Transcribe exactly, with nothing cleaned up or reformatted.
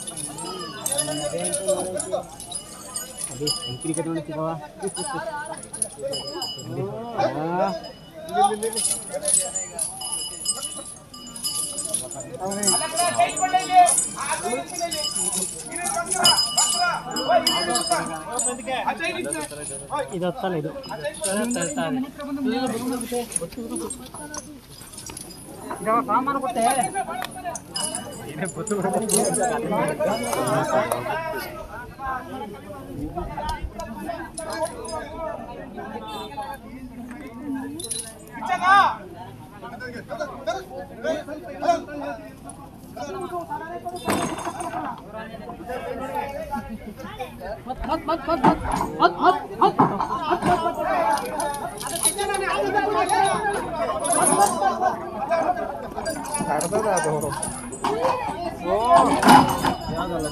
ಅದೇ ಎಂಕ್ರಿ ಕಟ್ಕೊಂಡು ಸಿಗವ ಇದು ಹತ್ತಲ್ಲ ಇದು ಸಾಮಾನು ಕೊಟ್ಟೆ ಮತ್ ಮತ್ ಮತ್ ಮತ್ ಮತ್ ಮತ್ ಕಡ್ದದ ಅದು ಓ ಯಾವ್ದಲ್ಲ